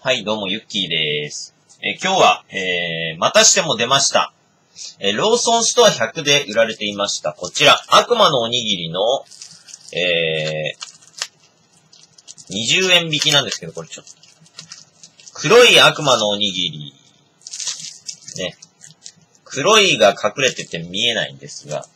はい、どうも、ゆっきーです。今日は、またしても出ました。ローソンストア100で売られていました。こちら、悪魔のおにぎりの、20円引きなんですけど、これちょっと、黒い悪魔のおにぎり、ね。黒いが隠れてて見えないんですが、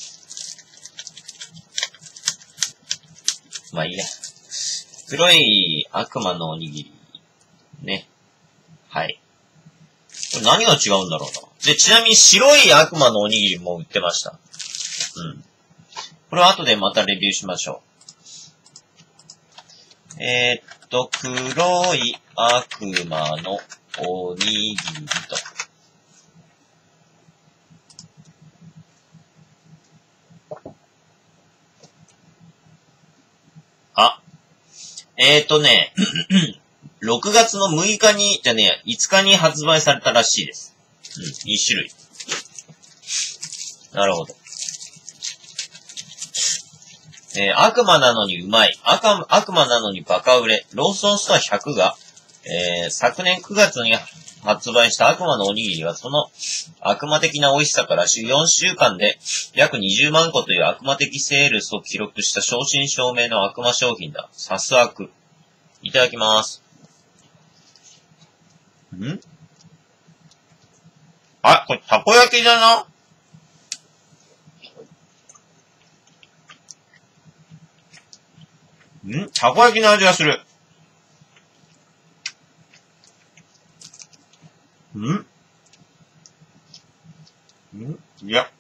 まあいいや。黒い悪魔のおにぎり、ね。はい。これ何が違うんだろうな。で、ちなみに白い悪魔のおにぎりも売ってました。うん。これは後でまたレビューしましょう。黒い悪魔のおにぎりと。あ、6月の6日に、じゃねえや、5日に発売されたらしいです。うん、2種類。なるほど。悪魔なのにうまい。悪魔なのにバカ売れ。ローソンストア100が、昨年9月に発売した悪魔のおにぎりは、その悪魔的な美味しさから4週間で約20万個という悪魔的セールスを記録した正真正銘の悪魔商品だ。サス悪。いただきます。あ、これたこ焼きだな。たこ焼きの味がする。いや。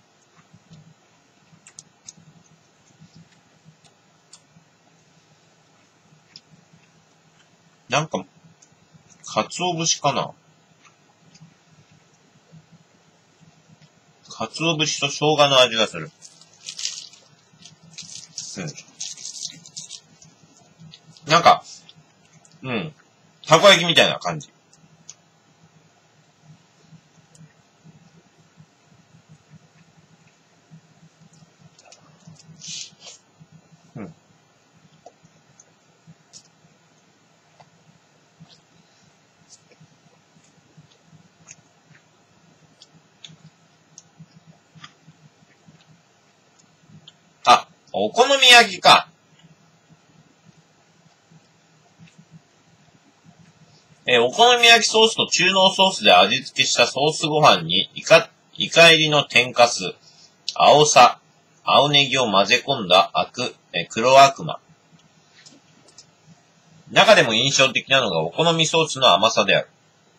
なんか、鰹節かな。鰹節と生姜の味がする。なんか、たこ焼きみたいな感じ。あ、お好み焼きか。お好み焼きソースと中濃ソースで味付けしたソースご飯にイカ入りの天かす、青さ、青ネギを混ぜ込んだ黒悪魔。中でも印象的なのがお好みソースの甘さである。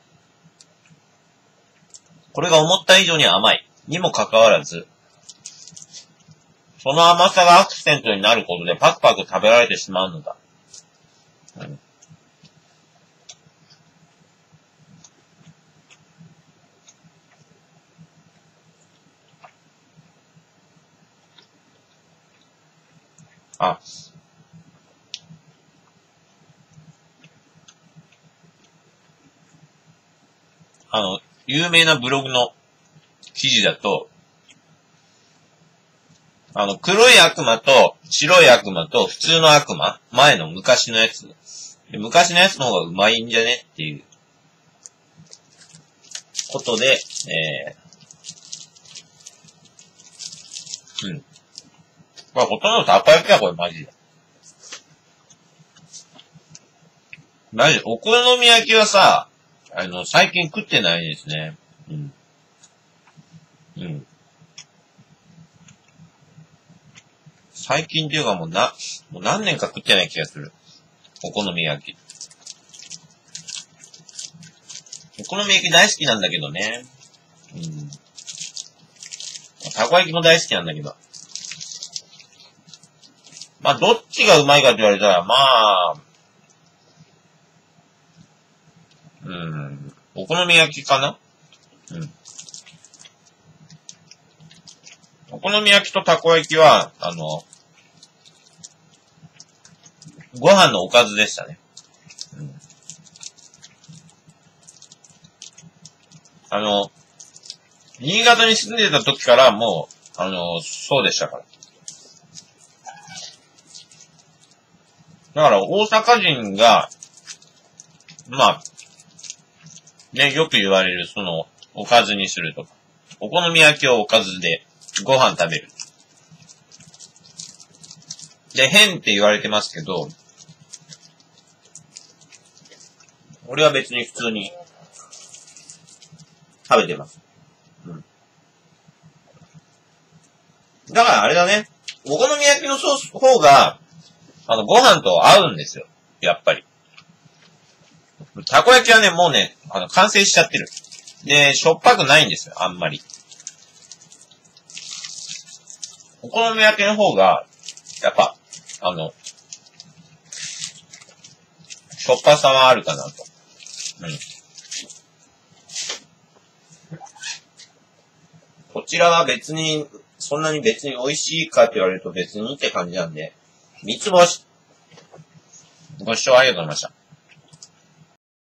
これが思った以上に甘いにもかかわらず、その甘さがアクセントになることでパクパク食べられてしまうのだ。あ、有名なブログの記事だと、黒い悪魔と白い悪魔と普通の悪魔、前の昔のやつ。昔のやつの方がうまいんじゃねっていうことで、まあ、ほとんどたこ焼きはこれマジで。マジで、お好み焼きはさ、最近食ってないですね。最近っていうかもう何年か食ってない気がする。お好み焼き。お好み焼き大好きなんだけどね。たこ焼きも大好きなんだけど。まあ、どっちがうまいかって言われたら、まあ、お好み焼きかな。お好み焼きとたこ焼きは、ご飯のおかずでしたね。新潟に住んでた時からもう、そうでしたから。だから大阪人が、 まあ、ね、よく言われる、おかずにするとか。お好み焼きをおかずでご飯食べる。で、変って言われてますけど、俺は別に普通に食べてます。うん。だからあれだね。お好み焼きのソース方が、ご飯と合うんですよ。やっぱり。たこ焼きはね、もうね、完成しちゃってる。で、しょっぱくないんですよ、あんまり。お好み焼きの方が、やっぱ、しょっぱさはあるかなと。うん。こちらは別に、そんなに別に美味しいかって言われると別にって感じなんで、三つ星。ご視聴ありがとうございました。